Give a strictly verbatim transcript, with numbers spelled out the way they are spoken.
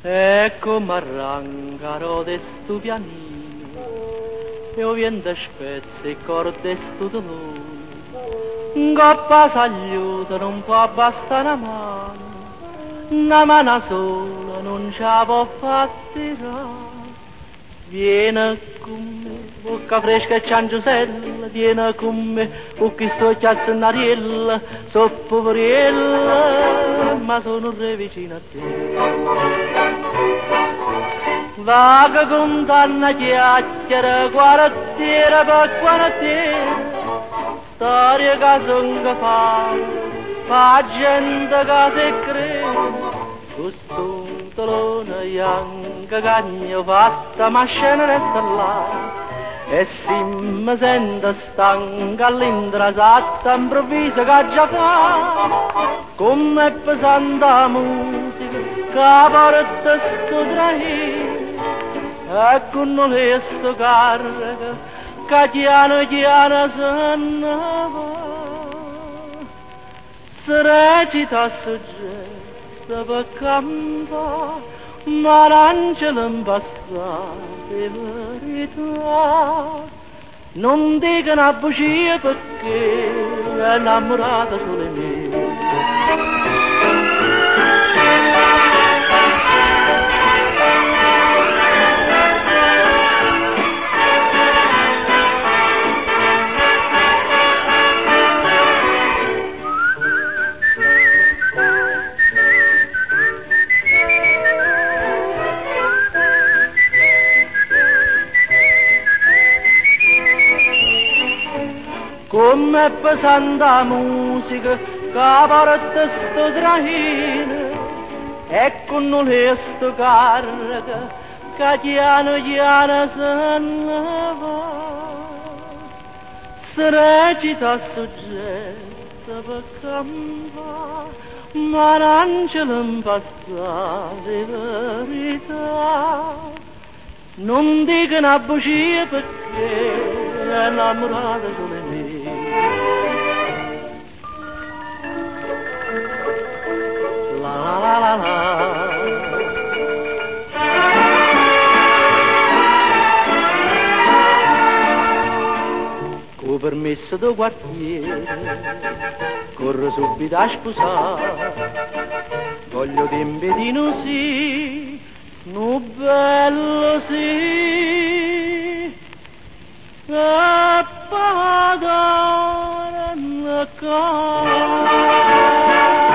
Ecco m'arrancaro de stu pianino e o vento spezza e corde stu dolore. Un coppa s'aiuta non può bastare una mano, una mano sola non ce la può far tirare. Vieni con me, bocca fresca e ciangiusella, vieni con me, con questo chiazzo in ariella, so poverella, ma sono re vicino a te. Vaga con danna chiacchiera, quartiera per quartiera, storia che son fa, fa gente che si crede, questo talone bianco cagno fatta, ma scena resta là, e se mi sento stanca all'indra satta, improvviso che già fa, come pesante la musica, che porta sto trahino, e con non è sto carica, che chiano chiano se ne va. Se recita soggetta per campare, ma l'angelo impastate verità. Non dico una bugia perché è innamorata solo di me. Come pesante la musica che porta sto trahino, e con un gesto carica che piano piano se ne va. Se recita soggetta per campare, ma l'angelo impasta di verità. Non dico una bugia perché è innamorata solo di me. La la la la. Con permesso del quartiere corro subito a sposare, voglio tempi di no sì, no bello sì, e pagare una casa.